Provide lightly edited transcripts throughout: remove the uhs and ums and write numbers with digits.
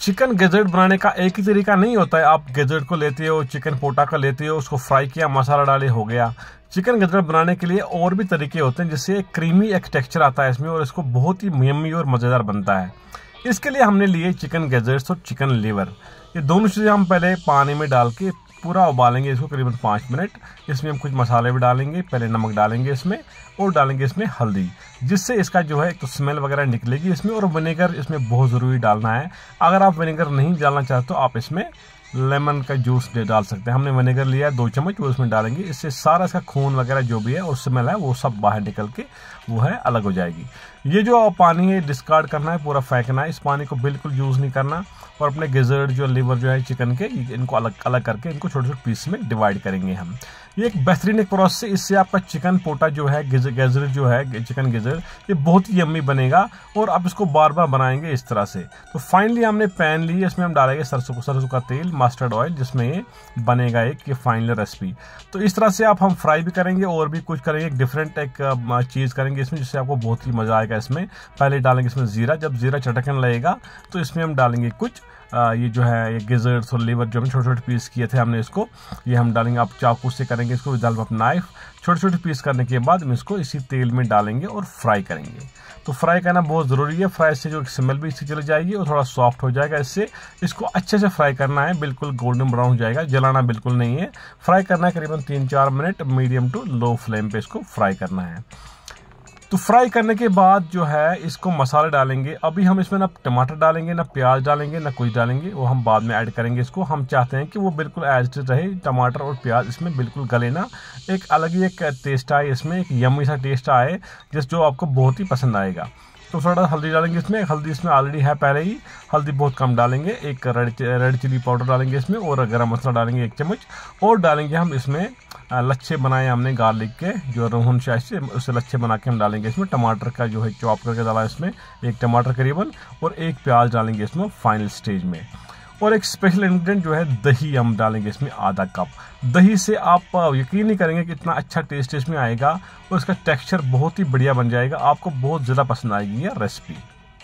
Chicken gadget बनाने का एक ही तरीका नहीं होता है। आप गैजेट को लेते हो, चिकन पोटा का लेते हो, उसको फ्राई किया, मसाला डाले, हो गया। चिकन गैजेट बनाने के लिए और भी तरीके होते हैं, जिससे एक क्रीमी एक टेक्सचर आता है इसमें और इसको बहुत ही यम्मी और मज़ेदार बनता है। इसके लिए हमने लिए चिकन गैजेट्स और चिकन लीवर। ये दोनों चीज़ें हम पहले पानी में डाल के पूरा उबालेंगे इसको करीबन 5 मिनट। इसमें हम कुछ मसाले भी डालेंगे, पहले नमक डालेंगे इसमें और डालेंगे इसमें हल्दी, जिससे इसका जो है एक तो स्मेल वगैरह निकलेगी इसमें। और विनेगर इसमें बहुत ज़रूरी डालना है। अगर आप विनेगर नहीं डालना चाहते तो आप इसमें लेमन का जूस डाल सकते हैं। हमने विनेगर लिया 2 चम्मच, वो इसमें डालेंगे। इससे सारा इसका खून वगैरह जो भी है और स्मेल है वो सब बाहर निकल के वो है अलग हो जाएगी। ये जो पानी है डिस्कार्ड करना है, पूरा फेंकना है। इस पानी को बिल्कुल यूज़ नहीं करना। और अपने गैजेट जो लीवर जो है चिकन के, इनको अलग अलग करके इनको छोटे छोटे पीस में डिवाइड करेंगे हम। ये एक बेहतरीन एक प्रोसेस है। इससे आपका चिकन पोटा जो है, गैजेट जो है, चिकन गैजेट, ये बहुत ही यम्मी बनेगा और आप इसको बार बार बनाएंगे इस तरह से। तो फाइनली हमने पैन ली, इसमें हम डालेंगे सरसों का तेल, मस्टर्ड ऑयल, जिसमें ये बनेगा एक ये फाइनल रेसिपी। तो इस तरह से हम फ्राई भी करेंगे और भी कुछ करेंगे, एक डिफरेंट एक चीज़ करेंगे इसमें, जिससे आपको बहुत ही मज़ा आएगा इसमें। पहले डालेंगे इसमें ज़ीरा। जब ज़ीरा चटकने लगेगा तो इसमें हम डालेंगे कुछ ये जो है ये गैजेट्स और लीवर जो हमने छोटे छोटे पीस किए थे हमने, इसको ये हम डालेंगे। आप चाकू से करेंगे इसको, विद हेल्प ऑफ नाइफ। छोटे छोटे पीस करने के बाद हम इसको इसी तेल में डालेंगे और फ्राई करेंगे। तो फ्राई करना बहुत ज़रूरी है। फ्राई से जो स्मेल भी इसकी चली जाएगी और थोड़ा सॉफ्ट हो जाएगा। इससे इसको अच्छे से फ्राई करना है, बिल्कुल गोल्डन ब्राउन हो जाएगा, जलाना बिल्कुल नहीं है। फ्राई करना है करीबन 3-4 minute, medium to low flame पे इसको फ्राई करना है। तो फ्राई करने के बाद जो है इसको मसाले डालेंगे। अभी हम इसमें ना टमाटर डालेंगे, ना प्याज डालेंगे, ना कुछ डालेंगे, वो हम बाद में ऐड करेंगे इसको। हम चाहते हैं कि वो बिल्कुल एज इट इज रहे, टमाटर और प्याज इसमें बिल्कुल गले ना, एक अलग ही एक टेस्ट आए इसमें, एक यम्मी सा टेस्ट आए जो आपको बहुत ही पसंद आएगा। तो थोड़ा हल्दी डालेंगे इसमें। हल्दी इसमें ऑलरेडी है पहले ही, हल्दी बहुत कम डालेंगे। एक रेड चिली पाउडर डालेंगे इसमें और गरम मसाला डालेंगे 1 चम्मच। और डालेंगे हम इसमें लच्छे बनाए हमने गार्लिक के, जो रोहन शायद से, उससे लच्छे बना के हम डालेंगे इसमें। टमाटर का जो है चॉप करके डाला इसमें, 1 टमाटर करीबन, और 1 प्याज डालेंगे इसमें फाइनल स्टेज में। और एक स्पेशल इंग्रेडिएंट जो है दही हम डालेंगे इसमें, आधा कप। दही से आप यकीन नहीं करेंगे कि इतना अच्छा टेस्ट इसमें आएगा और इसका टेक्सचर बहुत ही बढ़िया बन जाएगा। आपको बहुत ज़्यादा पसंद आएगी ये रेसिपी।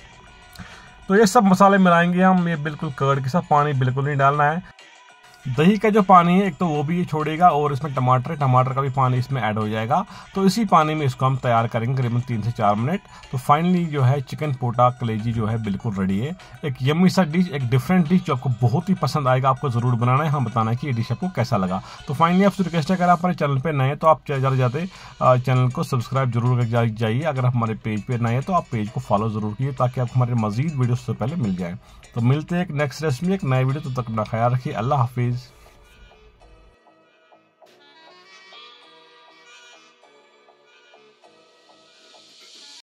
तो ये सब मसाले मिलाएंगे हम, ये बिल्कुल कर्ड के साथ, पानी बिल्कुल नहीं डालना है। दही का जो पानी है एक तो वो भी ये छोड़ेगा और इसमें टमाटर का भी पानी इसमें ऐड हो जाएगा। तो इसी पानी में इसको हम तैयार करेंगे करीबन 3 से 4 मिनट। तो फाइनली जो है चिकन पोटा कलेजी जो है बिल्कुल रेडी है। एक यम्मी सा डिश, एक डिफरेंट डिश जो आपको बहुत ही पसंद आएगा। आपको ज़रूर बनाना है, हम बताना है कि ये डिश आपको कैसा लगा। तो फाइनली आपसे रिक्वेस्ट है, अगर आप हमारे चैनल पर नए हैं तो आप जाते चैनल को सब्सक्राइब जरूर कर जाइए। अगर आप हमारे पेज पर नए हैं तो आप पेज को फॉलो ज़रूर कीजिए, ताकि आपको हमारे मजीद वीडियो से पहले मिल जाए। तो मिलते हैं एक नेक्स्ट रेसिपी, एक नए वीडियो। तो तक अपना ख्याल रखिए। अल्लाह हाफिज़।